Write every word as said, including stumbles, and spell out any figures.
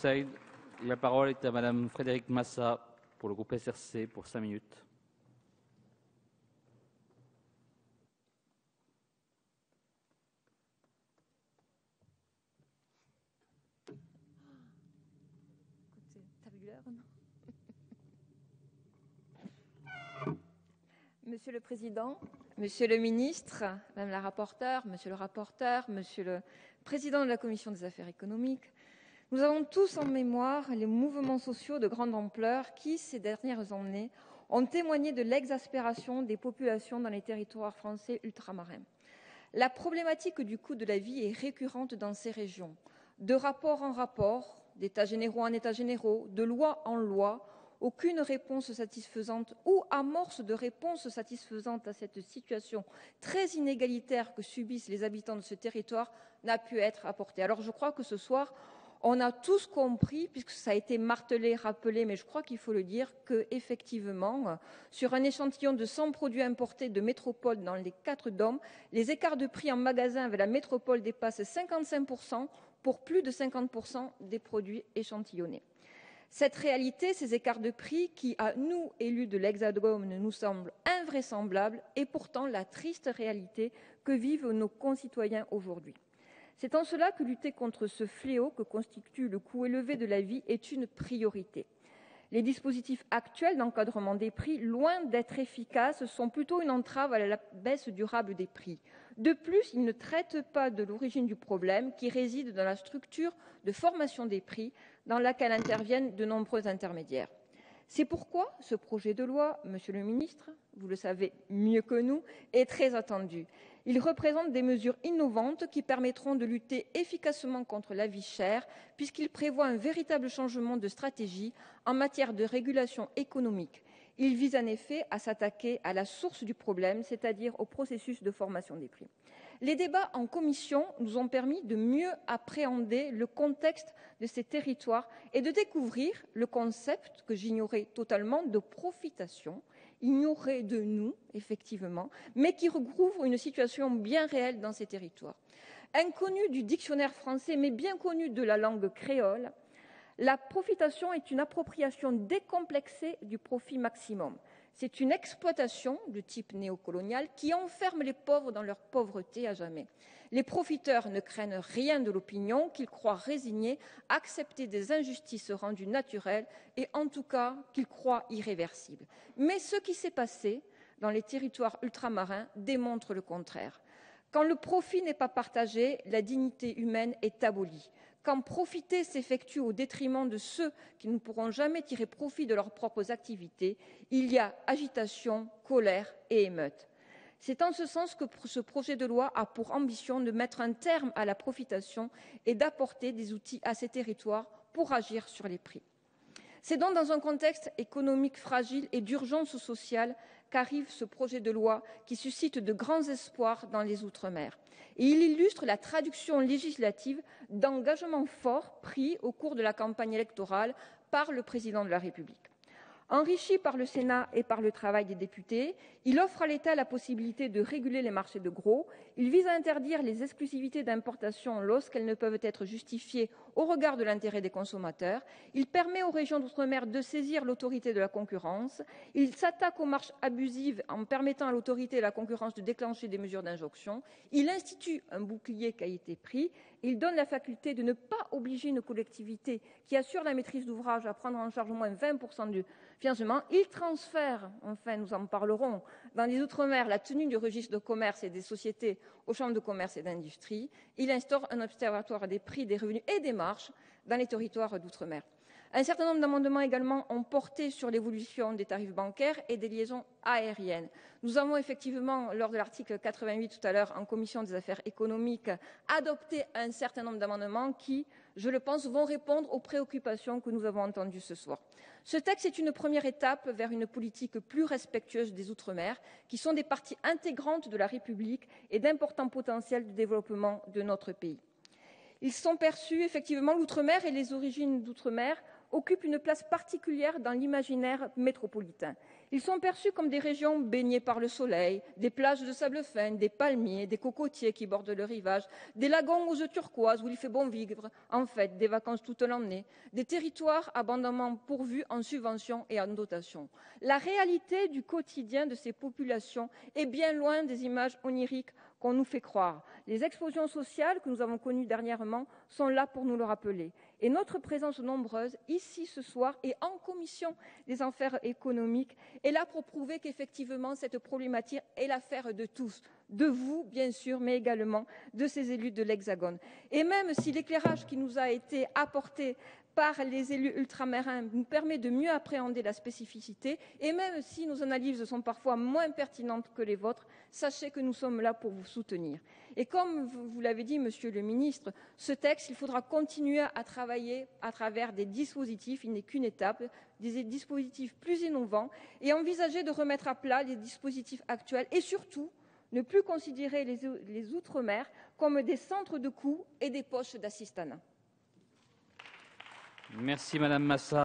Saïd. La parole est à Madame Frédérique Massa pour le groupe S R C pour cinq minutes. Monsieur le Président, Monsieur le Ministre, Madame la rapporteure, Monsieur le rapporteur, Monsieur le Président de la Commission des affaires économiques, nous avons tous en mémoire les mouvements sociaux de grande ampleur qui, ces dernières années, ont témoigné de l'exaspération des populations dans les territoires français ultramarins. La problématique du coût de la vie est récurrente dans ces régions. De rapport en rapport, d'états généraux en états généraux, de loi en loi, aucune réponse satisfaisante ou amorce de réponse satisfaisante à cette situation très inégalitaire que subissent les habitants de ce territoire n'a pu être apportée. Alors je crois que ce soir, on a tous compris, puisque ça a été martelé, rappelé, mais je crois qu'il faut le dire, qu'effectivement, sur un échantillon de cent produits importés de métropole dans les quatre D O M, les écarts de prix en magasin avec la métropole dépassent cinquante-cinq pour cent pour plus de cinquante pour cent des produits échantillonnés. Cette réalité, ces écarts de prix qui, à nous, élus de l'Hexagone, nous semblent invraisemblables, est pourtant la triste réalité que vivent nos concitoyens aujourd'hui. C'est en cela que lutter contre ce fléau que constitue le coût élevé de la vie est une priorité. Les dispositifs actuels d'encadrement des prix, loin d'être efficaces, sont plutôt une entrave à la baisse durable des prix. De plus, ils ne traitent pas de l'origine du problème qui réside dans la structure de formation des prix dans laquelle interviennent de nombreux intermédiaires. C'est pourquoi ce projet de loi, Monsieur le Ministre, vous le savez mieux que nous, est très attendu. Il représente des mesures innovantes qui permettront de lutter efficacement contre la vie chère, puisqu'il prévoit un véritable changement de stratégie en matière de régulation économique. Il vise en effet à s'attaquer à la source du problème, c'est-à-dire au processus de formation des prix. Les débats en commission nous ont permis de mieux appréhender le contexte de ces territoires et de découvrir le concept que j'ignorais totalement de profitation, ignoré de nous, effectivement, mais qui recouvre une situation bien réelle dans ces territoires. Inconnue du dictionnaire français, mais bien connue de la langue créole, la profitation est une appropriation décomplexée du profit maximum. C'est une exploitation de type néocolonial qui enferme les pauvres dans leur pauvreté à jamais. Les profiteurs ne craignent rien de l'opinion qu'ils croient résignés à accepter des injustices rendues naturelles et en tout cas qu'ils croient irréversibles. Mais ce qui s'est passé dans les territoires ultramarins démontre le contraire. Quand le profit n'est pas partagé, la dignité humaine est abolie. Quand profiter s'effectue au détriment de ceux qui ne pourront jamais tirer profit de leurs propres activités, il y a agitation, colère et émeute. C'est en ce sens que ce projet de loi a pour ambition de mettre un terme à la profitation et d'apporter des outils à ces territoires pour agir sur les prix. C'est donc dans un contexte économique fragile et d'urgence sociale qu'arrive ce projet de loi qui suscite de grands espoirs dans les Outre-mer. Et il illustre la traduction législative d'engagements forts pris au cours de la campagne électorale par le président de la République. Enrichi par le Sénat et par le travail des députés, il offre à l'État la possibilité de réguler les marchés de gros. Il vise à interdire les exclusivités d'importation lorsqu'elles ne peuvent être justifiées au regard de l'intérêt des consommateurs. Il permet aux régions d'outre-mer de saisir l'autorité de la concurrence. Il s'attaque aux marges abusives en permettant à l'autorité de la concurrence de déclencher des mesures d'injonction. Il institue un bouclier qualité prix. Il donne la faculté de ne pas obliger une collectivité qui assure la maîtrise d'ouvrage à prendre en charge au moins vingt pour cent du financement. Il transfère, enfin nous en parlerons, dans les Outre-mer la tenue du registre de commerce et des sociétés aux chambres de commerce et d'industrie. Il instaure un observatoire des prix, des revenus et des marges dans les territoires d'outre-mer. Un certain nombre d'amendements également ont porté sur l'évolution des tarifs bancaires et des liaisons aériennes. Nous avons effectivement, lors de l'article quatre-vingt-huit tout à l'heure en commission des affaires économiques, adopté un certain nombre d'amendements qui, je le pense, vont répondre aux préoccupations que nous avons entendues ce soir. Ce texte est une première étape vers une politique plus respectueuse des Outre-mer, qui sont des parties intégrantes de la République et d'importants potentiels de développement de notre pays. Ils sont perçus, effectivement, l'Outre-mer et les origines d'Outre-mer occupent une place particulière dans l'imaginaire métropolitain. Ils sont perçus comme des régions baignées par le soleil, des plages de sable fin, des palmiers, des cocotiers qui bordent le rivage, des lagons aux eaux turquoises où il fait bon vivre, en fait, des vacances toute l'année, des territoires abondamment pourvus en subventions et en dotations. La réalité du quotidien de ces populations est bien loin des images oniriques qu'on nous fait croire. Les explosions sociales que nous avons connues dernièrement sont là pour nous le rappeler. Et notre présence nombreuse, ici ce soir et en commission des affaires économiques, est là pour prouver qu'effectivement cette problématique est l'affaire de tous, de vous bien sûr, mais également de ces élus de l'Hexagone. Et même si l'éclairage qui nous a été apporté par les élus ultramarins nous permet de mieux appréhender la spécificité, et même si nos analyses sont parfois moins pertinentes que les vôtres, sachez que nous sommes là pour vous soutenir. Et comme vous l'avez dit, Monsieur le Ministre, ce texte, il faudra continuer à travailler à travers des dispositifs, il n'est qu'une étape, des dispositifs plus innovants, et envisager de remettre à plat les dispositifs actuels, et surtout, ne plus considérer les, les Outre-mer comme des centres de coûts et des poches d'assistanat. Merci Madame Massa.